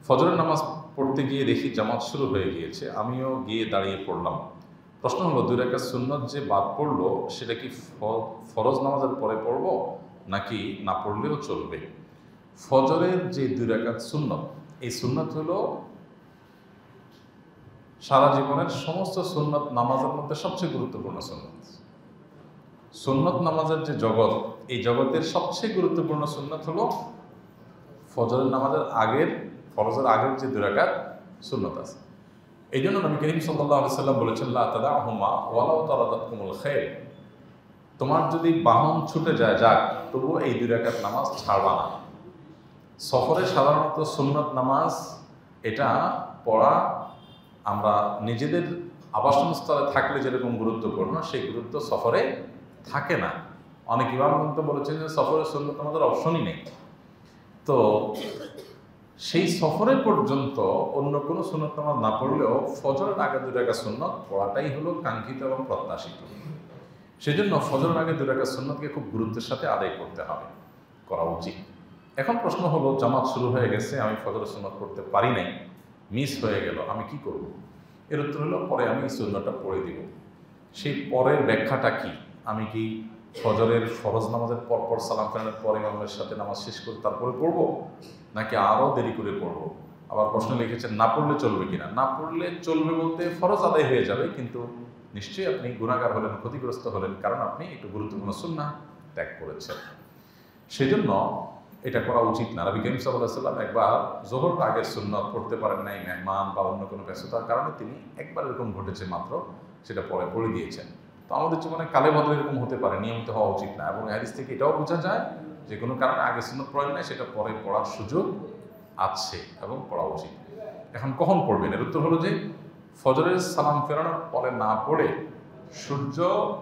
ফজরের নামাজ পড়তে গিয়ে দেখি জামাত শুরু হয়ে গিয়েছে, আমিও গিয়ে দাঁড়িয়ে পড়লাম। প্রশ্ন হলো, 2 রাকাত সুন্নত যে বাদ পড়লো সেটা কি ফরজ নামাজের পরে পড়ব নাকি না পড়লেও চলবে? ফজরের যে 2 রাকাত সুন্নত, এই সুন্নত হলো সারা জীবনের সমস্ত সুন্নত নামাজের মধ্যে সবচেয়ে গুরুত্বপূর্ণ সুন্নত। সুন্নত নামাজের যে জগৎ, এই জগতের সবচেয়ে গুরুত্বপূর্ণ সুন্নত হলো ফজরের নামাজের আগের, ফরজের আগের যে 2 রাকাত সুন্নত আছে। এই জন্য নবী করিম সাল্লাল্লাহু আলাইহি সাল্লাম বলেছেন, লা তাদাহুমা ওয়ালাউ তারাদাতকুমুল খায়র, তোমার যদি বাহন ছুটে যায় যাক, তবুও এই 2 রাকাত নামাজ ছাড়বা না। সফরে সাধারণত সুন্নত নামাজ এটা পড়া আমরা নিজেদের আবাসনস্থলে থাকলে যেরকম গুরুত্বপূর্ণ, সেই গুরুত্ব সফরে থাকে না। অনেক ইমাম কিন্তু বলেছেন যে সফরে সুন্নত নামাজের অপশনই নেই। তো সেই সফরে পর্যন্ত অন্য কোনো সুন্নত নামাজ না পড়লেও ফজরের আগে 2 রাকাত সুন্নত পড়াটাই হলো কাঙ্ক্ষিত এবং প্রত্যাশিত। সেজন্য ফজরের আগে 2 রাকাত সুন্নতকে খুব গুরুত্বের সাথে আদায় করতে হবে, করা উচিত। এখন প্রশ্ন হলো, জামাত শুরু হয়ে গেছে, আমি ফজরের সুন্নত পড়তে পারি নাই, মিস হয়ে গেল, আমি কি করব? এর উত্তর হলো, পরে আমি সুন্নতটা পড়ে দিব। সেই পরের ব্যাখ্যাটা কি? আমি কি ফজরের ফরজ নামাজের পরপর সালাম ফেরানোর পর ইমামের সাথে নামাজ শেষ করে তারপরে পড়ব, নাকি আরও দেরি করে পড়ব? আবার প্রশ্ন লিখেছেন, না পড়লে চলবে কিনা? না পড়লে চলবে বলতে ফরজ আদায় হয়ে যাবে, কিন্তু নিশ্চয়ই আপনি গুনাহগার হলেন, ক্ষতিগ্রস্ত হলেন, কারণ আপনি একটু গুরুত্বপূর্ণ সুন্নাহ ত্যাগ করেছেন। সেজন্য এটা করা উচিত না। নবী করিম সাল্লাল্লাহু আলাইহি ওয়াসাল্লাম একবার যোহর আগের সুন্নত পড়তে পারেন নাই, মেহমান বা অন্য কোনো ব্যস্ততার কারণে তিনি একবার এরকম ঘটেছে মাত্র, সেটা পরে পড়ে দিয়েছেন। তো আমাদের জীবনে কালে বদলে এরকম হতে পারে, নিয়মিত হওয়া উচিত না। এবং হাদিস থেকে এটাও বোঝা যায় যে কোনো কারণে আগে সুন্নত পড়েন নাই, সেটা পরে পড়ার সুযোগ আছে এবং পড়া উচিত। এখন কখন পড়বেন? এর উত্তর হলো যে ফজরের সালাম ফেরানোর পরে না পড়ে সূর্য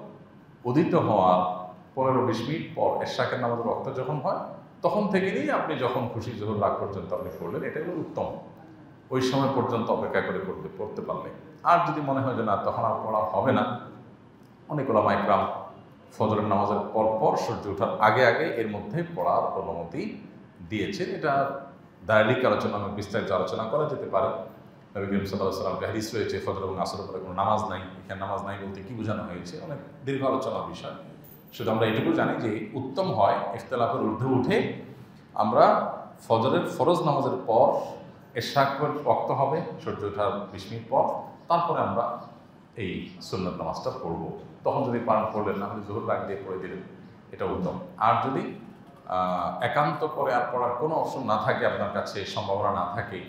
উদিত হওয়ার 15-20 মিনিট পর এশাকের নামাজের ওয়াক্ত যখন হয়, তখন থেকে নিয়ে আপনি যখন খুশি যোহর রাগ পর্যন্ত আপনি পড়লেন, এটাই হলো উত্তম। ওই সময় পর্যন্ত অপেক্ষা করে পড়তে পারলে। আর যদি মনে হয় যে না, তখন আর পড়া হবে না, অনেক ওলামা ইকরাম ফজরের নামাজের পর সূর্য ওঠার আগে আগে এর মধ্যে পড়ার অনুমতি দিয়েছেন। এটা দায়লিক আলোচনা, বিস্তারিত আলোচনা করা যেতে পারে। নবী করিম সাল্লাল্লাহু আলাইহি ওয়াসাল্লাম হাদিস রয়েছে, ফজর এবং আসরের পরে কোনো নামাজ নাই। এখানে নামাজ নাই বলতে কি বোঝানো হয়েছে, অনেক দীর্ঘ আলোচনার বিষয়। শুধু আমরা এটুকু জানি যে উত্তম হয় ইখতিলাফের ঊর্ধ্বে উঠে আমরা ফজরের ফরজ নামাজের পর এশাকের ওয়াক্ত হবে সূর্য ওঠার 20 মিনিট পর, তারপরে আমরা এই সুন্নত নামাজটা পড়ব। তখন যদি পালন করলেন, না হলে যোহর রাগ দিয়ে পড়ে দিলেন, এটা উত্তম। আর যদি একান্ত করে আর পড়ার কোনো অপশন না থাকে, আপনার কাছে সম্ভাবনা না থাকে,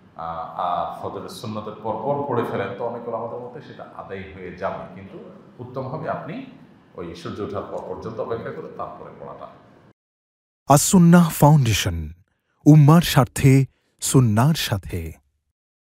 আর ফজরের সুন্নতের পর পড়ে ফেলেন, তো অনেক আমাদের মধ্যে সেটা আদায় হয়ে যাবে। কিন্তু উত্তম হবে আপনি ওই সূর্য ওঠার পর পর্যন্ত অপেক্ষা করে তারপরে পড়াটা। আস-সুন্নাহ ফাউন্ডেশন, উম্মার স্বার্থে সুন্নাহর সাথে।